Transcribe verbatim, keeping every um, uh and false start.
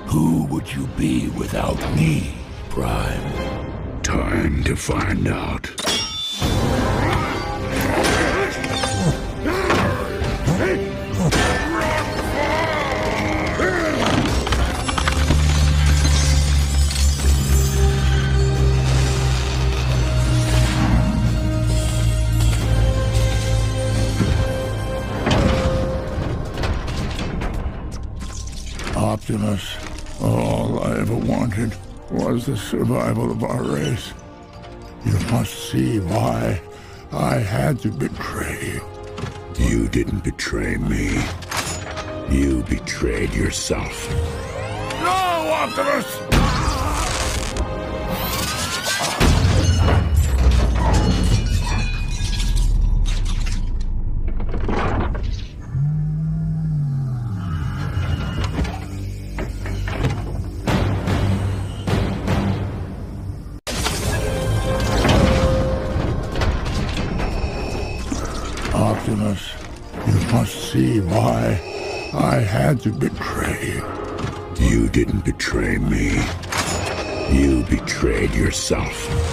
Who would you be without me, Prime? Time to find out. Optimus, all I ever wanted was the survival of our race. You must see why I had to betray you. You didn't betray me. You betrayed yourself. No, Optimus! Optimus, you must see why I had to betray you. You didn't betray me. You betrayed yourself.